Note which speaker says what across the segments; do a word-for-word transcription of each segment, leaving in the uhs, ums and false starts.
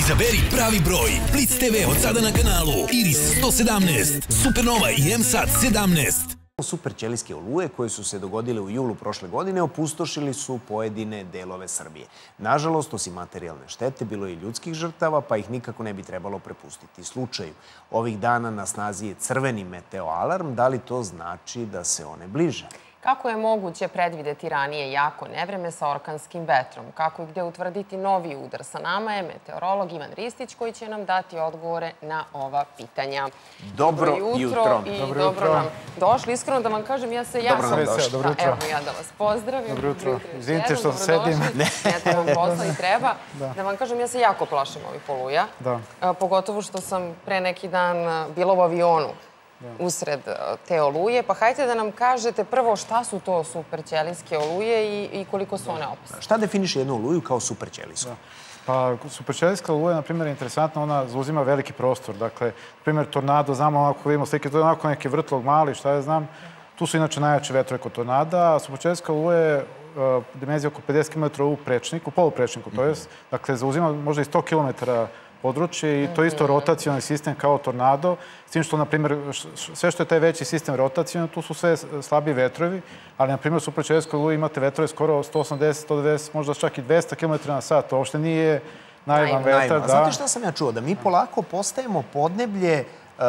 Speaker 1: Izaberi pravi broj. Blitz te ve od sada na kanalu. Iris sto sedamnaest, Supernova i M SAT sedamnaest.
Speaker 2: Super ćelijske oluje koje su se dogodile u julu prošle godine opustošili su pojedine delove Srbije. Nažalost, osim materijalne štete, bilo je i ljudskih žrtava, pa ih nikako ne bi trebalo prepustiti slučaju. Ovih dana na snazi je crveni meteoalarm. Da li to znači da se one bliže?
Speaker 3: Kako je moguće predvideti ranije jako nevreme sa orkanskim vetrom? Kako i gde utvrditi novi udar? Sa nama je meteorolog Ivan Ristić koji će nam dati odgovore na ova pitanja.
Speaker 2: Dobro jutro.
Speaker 3: I dobro nam došli. Iskreno da vam kažem, ja se ja sam došla. Evo ja da vas pozdravim.
Speaker 4: Dobro jutro. Izvinite što sedim.
Speaker 3: Ne vam posla i treba. Da vam kažem, ja se jako plašim ovih oluja. Pogotovo što sam pre neki dan bila u avionu usred te oluje. Pa hajte da nam kažete prvo šta su to superćelijske oluje i koliko su one opasne.
Speaker 2: Šta definiše jednu oluju kao superćelijsku?
Speaker 4: Pa superćelijska oluja, na primjer, je interesantna, ona zauzima veliki prostor. Dakle, na primjer, tornado, znamo onako, vidimo slike, to je onako neki vrtlog mali, šta ja znam. Tu su inače najjače vetrove kod tornada, a superćelijska oluja je dimenzija oko pedeset kilometara u prečniku, poluprečniku, to jest. Dakle, zauzima možda i sto kilometara područje i to isto rotacijalni sistem kao tornado, s tim što, na primjer, sve što je taj veći sistem rotacijalni, tu su sve slabiji vetrovi, ali, na primjer, u superćelijskoj oluji imate vetrove skoro sto osamdeset, sto devedeset, možda čak i dvesta kilometara na sat. To uopšte nije naivan vetar.
Speaker 2: Znate što sam ja čuo? Da mi polako postajemo podneblje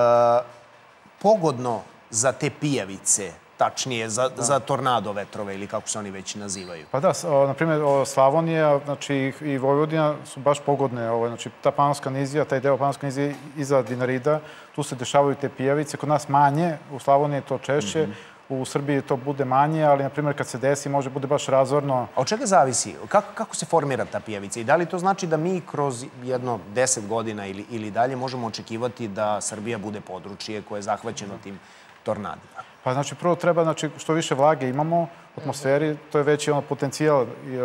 Speaker 2: pogodno za te pijavice, tačnije za tornado vetrove ili kako se oni već nazivaju.
Speaker 4: Pa da, na primjer, Slavonija i Vojvodina su baš pogodne. Znači, ta Panonska nizija, taj deo Panonska nizija iza Dinarida, tu se dešavaju te pijavice. Kod nas manje, u Slavoniji je to češće, u Srbiji to bude manje, ali, na primjer, kad se desi, može bude baš razorno.
Speaker 2: A od čega zavisi? Kako se formira ta pijavica? I da li to znači da mi kroz jedno deset godina ili dalje možemo očekivati da Srbija bude područje koje je zahvaćeno tim tornadima?
Speaker 4: Pa znači, prvo treba, znači, što više vlage imamo u atmosferi, to je veći potencijal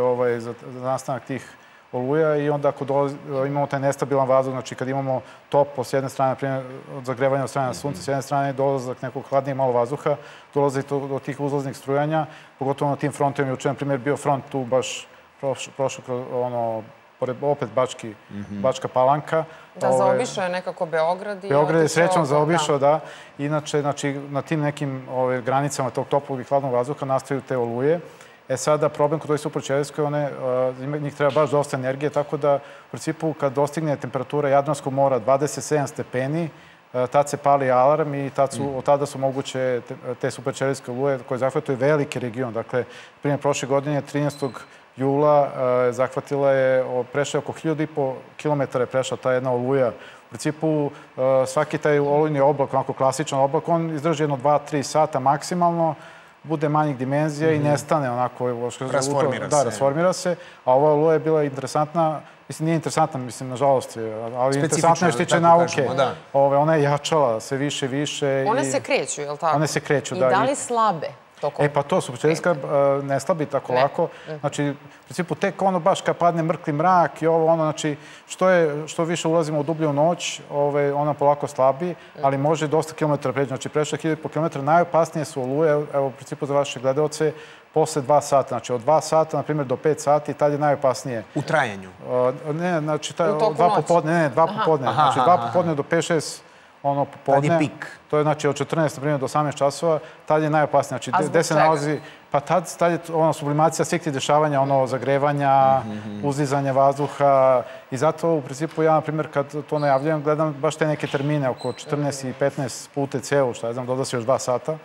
Speaker 4: za nastanak tih oluja i onda ako imamo taj nestabilan vazduh, znači kad imamo topo s jedne strane, na primjer, od zagrevanja od strane sunca, s jedne strane dolazak nekog hladnijeg malo vazduha, dolazi do tih uzlaznih strujanja, pogotovo na tim frontovima. Juče, na primjer, bio front tu baš prošao kroz ono, opet Bačka Palanka.
Speaker 3: Da, zaobišao je nekako Beograd.
Speaker 4: Beograd je srećom zaobišao, da. Inače, na tim nekim granicama tog toplog i hladnog vazduha nastaju te oluje. E sada, problem kod ovih superćelijskoj, njih treba baš dosta energije, tako da, u principu, kad dostigne temperatura Jadranskog mora dvadeset sedam stepeni, tad se pali alarm i od tada su moguće te superćelijske oluje koje zahvataju veliki region. Dakle, primjer, prošle godine, trinaestog jula, zahvatila je, prešla je oko hiljadu i po kilometara je prešla ta jedna oluja. U principu, svaki taj olujni oblak, onako klasičan oblak, on izdrži jedno dva do tri sata maksimalno, bude manjih dimenzija i nestane onako.
Speaker 2: Rasformira se.
Speaker 4: Da, rasformira se. A ova oluja je bila interesantna, mislim, nije interesantna, mislim, nažalost, ali interesantna je što tiče nauke. Ona je jačala sve više i više.
Speaker 3: One se kreću, je li tako?
Speaker 4: One se kreću, da.
Speaker 3: I da li slabe?
Speaker 4: E pa to, superćelijska ne slabi tako lako. Znači, u principu, tek ono baš kad padne mrkli mrak i ovo, ono, znači, što više ulazimo u dublju noć, ona polako slabi, ali može dosta kilometara pređe. Znači, prešla hiljadu i po kilometara, najopasnije su oluje, evo, u principu za vaše gledalce, posle dva sata. Znači, od dva sata, na primjer, do pet sati, tad je najopasnije.
Speaker 2: U trajanju?
Speaker 4: Ne, znači, dva popodne, ne, dva popodne. Znači, dva popodne do pet šest ono popodne.
Speaker 2: Tad je pik.
Speaker 4: To je znači od četrnaest do osamnaest časova, tad je najopasnije.
Speaker 3: A zbog čega?
Speaker 4: Pa tad je sublimacija svih tih dešavanja, ono zagrevanja, uzdizanja vazduha i zato u principu ja, na primjer, kad to najavljujem, gledam baš te neke termine oko četrnaest i petnaest puta ceo, šta ja znam, doda se još dva sata.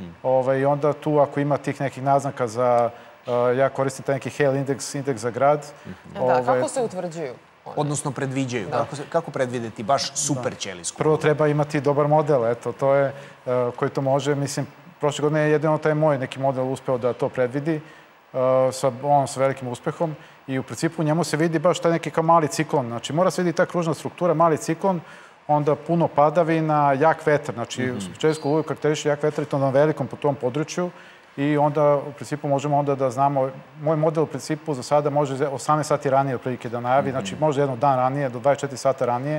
Speaker 4: I onda tu ako ima tih nekih naznaka za, ja koristim taj neki Hale indeks, indeks za grad.
Speaker 3: Da, kako se utvrđuju?
Speaker 2: Odnosno predviđaju. Kako predvideti baš superćelijsku?
Speaker 4: Prvo treba imati dobar model, eto, to je koji to može. Mislim, prošle godine je jedino taj moj neki model uspeo da to predvidi sa velikim uspehom i u principu njemu se vidi baš taj neki kao mali ciklon. Znači, mora se vidi ta kružna struktura, mali ciklon, onda puno padavina, jak vetar. Znači, superćelijsku oluju karakteriše jak vetar i to na velikom po tom području. I onda, u principu, možemo onda da znamo, moj model u principu za sada može osamnaest sati ranije otprilike da najavi, znači možda jedno dan ranije, do dvadeset četiri sata ranije,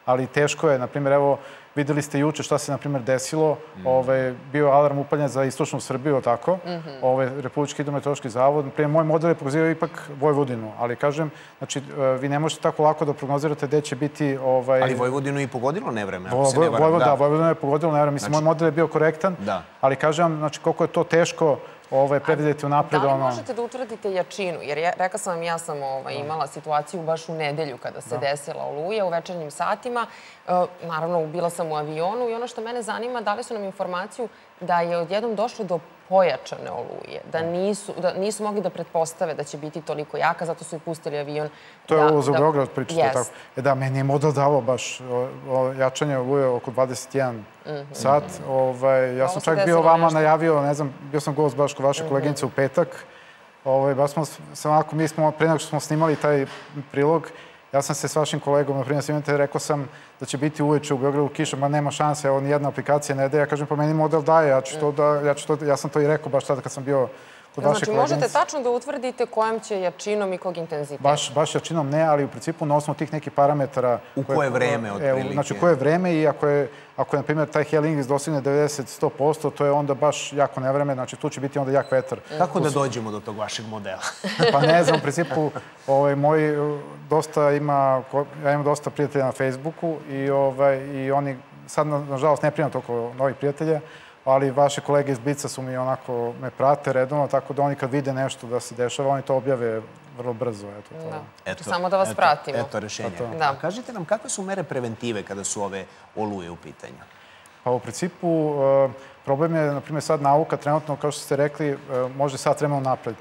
Speaker 4: ali teško je, na primjer, evo, videli ste juče šta se, na primjer, desilo. Bio je alarm upaljen za istočnu Srbiju, tako, Republički hidrometeorološki zavod. Prije, moj model je prognozirio ipak Vojvodinu, ali kažem, znači, vi ne možete tako lako da prognozirate gde će biti...
Speaker 2: Ali Vojvodinu je i pogodilo nevreme,
Speaker 4: ako se ne varam. Da, Vojvodinu je pogodilo nevreme. Mislim, moj model je bio korektan, ali kažem vam, znači, koliko je to teško predvidjeti unapred.
Speaker 3: Da li možete da utvrdite jačinu? Jer rekla sam vam, ja sam imala situaciju baš u nedelju kada se desila oluja u večernjim satima. Naravno, bila sam u avionu i ono što mene zanima, dali su nam informaciju da je odjednom došlo do pojačane oluje, da nisu mogli da pretpostave da će biti toliko jaka, zato su i pustili avion.
Speaker 4: To je ovo za Beograd pričate tako. E da, meni je model davao baš jačanje oluje oko dvadeset jedan sat. Ja sam čak bio vama najavio, ne znam, bio sam gost baš kod vaše koleginice u petak. Baš smo se onako, mi smo, pre nego što smo snimali taj prilog, ja sam se s vašim kolegom, na primjer, snimate, rekao sam da će biti uveče u Beogradu kiša, ma nema šanse, evo, nijedna aplikacija ne daje. Ja kažem, pa meni model daje, ja ću to da, ja ću to, ja sam to i rekao baš tada kad sam bio kod vaše koleginice.
Speaker 3: Znači, možete tačno da utvrdite kojom će jačinom i kog intenziteta?
Speaker 4: Baš, baš jačinom ne, ali u principu na osnovu tih nekih parametara...
Speaker 2: U koje vreme, otprilike?
Speaker 4: Znači, u koje vreme i ako je, ako je, na primjer, taj Hell Index dostigne devedeset do sto posto, to je onda baš jako nevreme, znači tu će biti onda jak vetar.
Speaker 2: Kako da dođemo do tog vašeg modela?
Speaker 4: Pa ne znam, u principu, moj dosta ima, ja imam dosta prijatelja na Facebooku i oni, sad, nažalost, ne primam toliko novih prijatelja, ali vaše kolege iz Blica su mi onako, me prate redovno, tako da oni kad vide nešto da se dešava, oni to objave vrlo brzo.
Speaker 3: Samo da vas pratimo.
Speaker 2: Eto rešenje. Kažite nam, kakve su mere preventive kada su ove oluje u pitanju?
Speaker 4: Pa u principu, problem je, na primjer, sad nauka trenutno, kao što ste rekli, može sad vremena napred.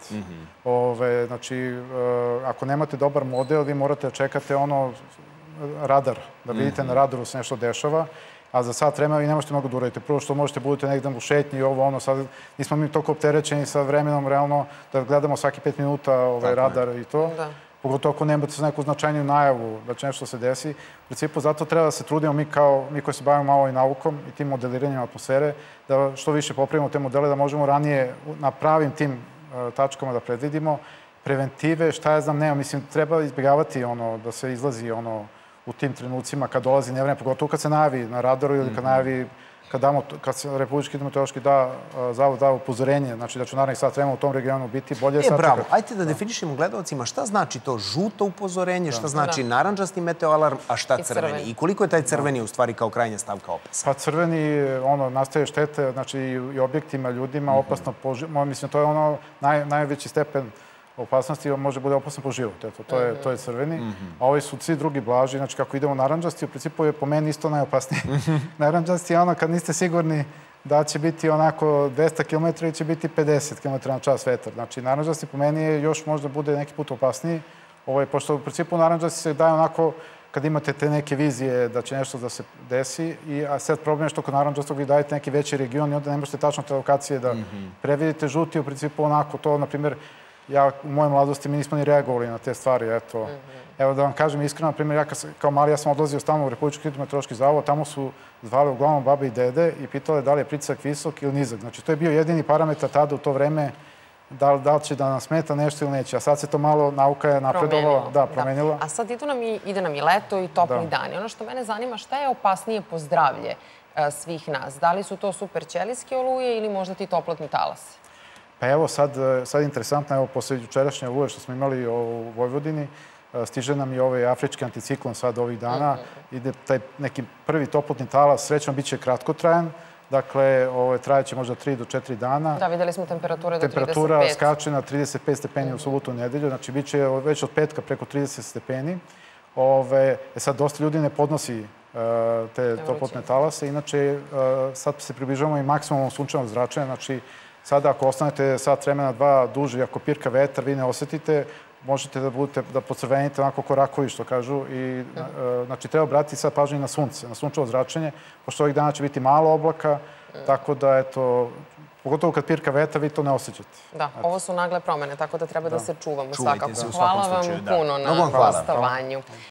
Speaker 4: Znači, ako nemate dobar model, vi morate da čekate ono radar, da vidite na radaru se nešto dešava, a za sat vremena vi ne možete mnogo da uradite. Prvo što možete budete negdje u šetnji i ovo, ono, sad nismo mi toliko opterećeni sa vremenom, realno, da gledamo svaki pet minuta radar i to. Pogotovo ako nemate neku značajniju najavu da će nešto se desi. U principu, zato treba da se trudimo mi kao, mi koji se bavimo malo i naukom i tim modeliranjem atmosfere, da što više popravimo te modele, da možemo ranije na pravim tim tačkama da predvidimo. Preventive, šta ja znam, nema, mislim, treba izbjegavati ono, da se izlazi ono, u tim trenucima kad dolazi nevreme, pogotovo kad se najavi na radaru ili kad najavi, kad se Republički hidrometeorološki zavod da upozorenje, znači da će naravno sat vremena u tom regionu biti bolje sačekati.
Speaker 2: E, bravo. Ajte da definišemo gledalcima šta znači to žuto upozorenje, šta znači naranđasti meteoalarm, a šta crveni. I koliko je taj crveni u stvari kao krajnja stavka opasa?
Speaker 4: Pa crveni, ono, nastaje štete, znači i objektima, ljudima, opasno po život. Mislim, to je ono najveći stepen opasnosti, može bude opasno po život. To je crveni. A ovi su svi drugi blaži. Znači, kako idemo naranđasti, u principu je po meni isto najopasniji. Naranđasti je ono kad niste sigurni da će biti onako dvesta kilometara ili će biti pedeset kilometara na čas vetar. Znači, naranđasti po meni je još možda bude neki put opasniji. Pošto u principu naranđasti se daje onako kad imate te neke vizije da će nešto da se desi. A sad problem je što kod naranđastog vi dajete neki veći region i onda ne možete tačno te lokacije da previdite. Žuti u principu onako to, na primjer, ja u mojoj mladosti mi nismo ni reagovali na te stvari, eto. Evo da vam kažem iskreno, na primjer, ja kao mali, ja sam odlazio stalno u Republički hidrometeorološki zavod, tamo su zvali uglavnom babe i dede i pitali da li je pritisak visok ili nizak. Znači, to je bio jedini parametar tada u to vreme, da li će da nam smeta nešto ili neće. A sad se to malo, nauka je napredovala, da, promenila.
Speaker 3: A sad ide nam i leto i topli dani. Ono što mene zanima, šta je opasnije po zdravlje svih nas? Da li su to superćelijske oluje ili možda ti toplotni talasi?
Speaker 4: Pa evo, sad je interesantno, evo, posle jučerašnje oluje što smo imali u Vojvodini, stiže nam i ovaj afrički anticiklon sad ovih dana. Ide taj neki prvi toplotni talas, srećno bit će kratkotrajan, dakle, trajeće možda tri do četiri dana.
Speaker 3: Da, videli smo temperature do trideset pet.
Speaker 4: Temperatura skače na trideset pet stepeni u subotu u nedelju, znači bit će već od petka preko trideset stepeni. Sad, dosta ljudi ne podnosi te toplotne talase, inače sad se približavamo i maksimumom sunčanog zračenja, znači sada ako ostanete sat vremena dva duže, ako pirka vetar, vi ne osetite, možete da budete, da pocrvenite onako ko rakovi, što kažu. I, znači, treba obratiti sad pažnju na sunce, na sunčevo zračenje, pošto ovih dana će biti malo oblaka, tako da, eto, pogotovo kad pirka vetar, vi to ne osjećate.
Speaker 3: Da, ovo su nagle promene, tako da treba da se čuvamo svakako. Hvala vam puno na gostovanju.